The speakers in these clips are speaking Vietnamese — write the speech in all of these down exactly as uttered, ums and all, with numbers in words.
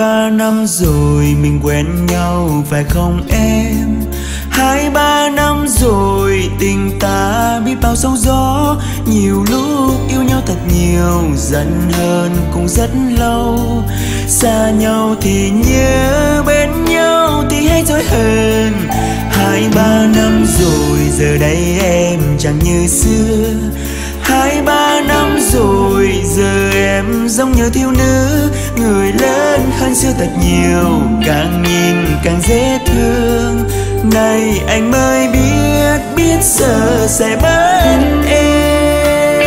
ba năm rồi mình quen nhau phải không em? Hai ba năm rồi tình ta biết bao sóng gió. Nhiều lúc yêu nhau thật nhiều, giận hơn cũng rất lâu. Xa nhau thì nhớ, bên nhau thì hay dối hơn. Hai ba năm rồi giờ đây em chẳng như xưa. Hai ba năm rồi giờ em giống như thiếu nữ. Người lớn hơn xưa thật nhiều, càng nhìn càng dễ thương. Này anh mới biết, biết giờ sẽ mất em.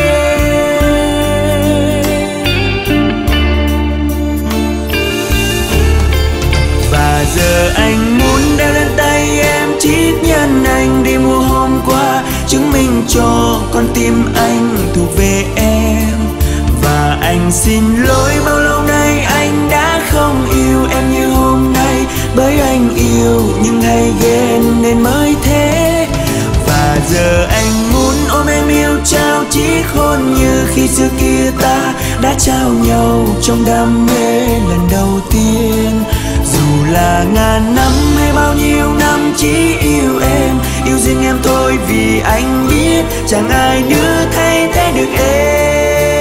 Và giờ anh muốn đeo lên tay em chiếc nhẫn anh đi mua hôm qua, chứng minh cho con tim anh thuộc về em. Và anh xin lỗi bao lâu nay anh đã không yêu em như hôm nay. Bởi anh yêu nhưng hay ghen nên mới thế. Và giờ anh muốn ôm em yêu trao chiếc hôn như khi xưa kia ta đã trao nhau trong đam mê lần đầu tiên. Dù là ngàn năm hay bao nhiêu năm chỉ yêu em, yêu riêng em thôi vì anh biết chẳng ai nữa thay thế được em.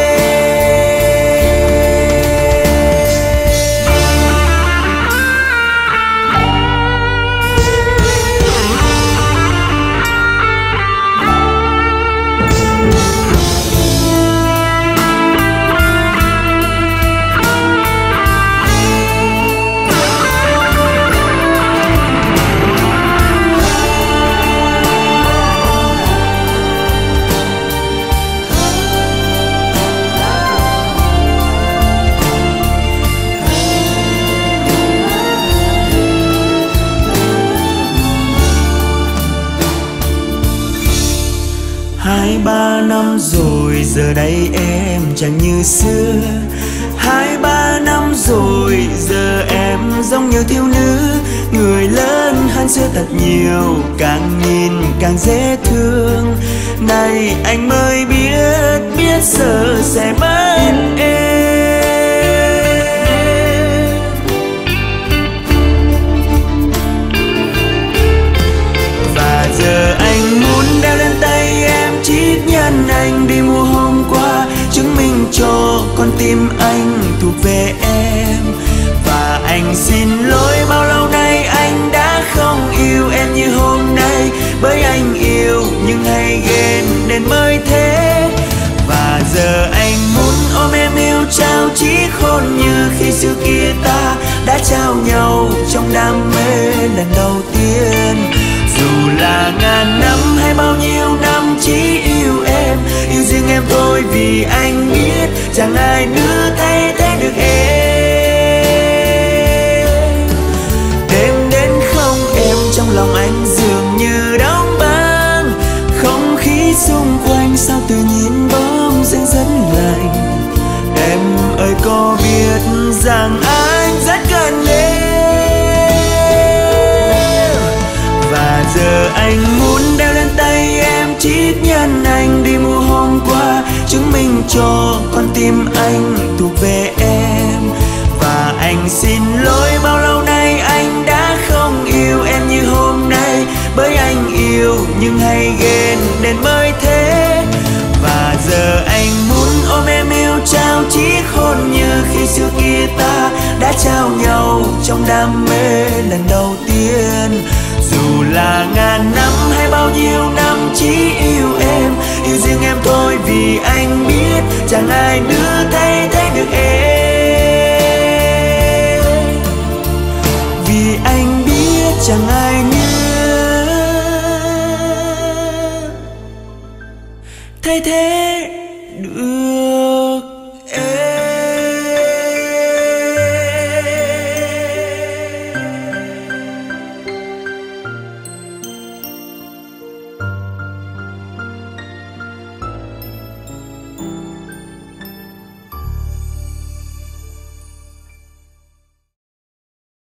Hai ba năm rồi giờ đây em chẳng như xưa. Hai ba năm rồi giờ em giống như thiếu nữ. Người lớn hơn xưa thật nhiều, càng nhìn càng dễ thương. Này anh mới biết, biết giờ sẽ mất em. Và giờ anh muốn đeo lên tay em chiếc nhẫn anh đi mua hôm qua, chứng minh cho con tim anh thuộc về em. Và anh xin lỗi bao lâu nay anh đã không yêu em như hôm nay. Bởi anh yêu nhưng hay ghen nên mới thế. Và giờ anh muốn ôm em yêu trao chiếc hôn như khi xưa kia ta đã trao nhau trong đam mê lần đầu tiên. Dù là ngàn năm hay bao nhiêu năm chỉ yêu em, yêu riêng em thôi vì anh biết chẳng ai nữa thay thế được em. Đêm đến không em trong lòng anh dường như đóng băng. Không khí xung quanh sao tự nhiên bỗng dưng rất lạnh. Em ơi có biết rằng anh rất cần em. Và giờ anh muốn đeo lên tay em chiếc nhẫn anh đi mua hôm qua, chứng minh cho con tim anh thuộc về em. Và anh xin lỗi bao lâu nay anh đã không yêu em như hôm nay. Bởi anh yêu nhưng hay ghen nên mới thế. Và giờ anh muốn ôm em yêu trao chiếc hôn như khi xưa kia ta đã trao nhau trong đam mê lần đầu tiên. Dù là ngàn năm hay bao nhiêu năm chỉ yêu em, yêu riêng em thôi vì anh biết chẳng ai nữa thay thế được em. Vì anh biết chẳng ai nữa thay thế được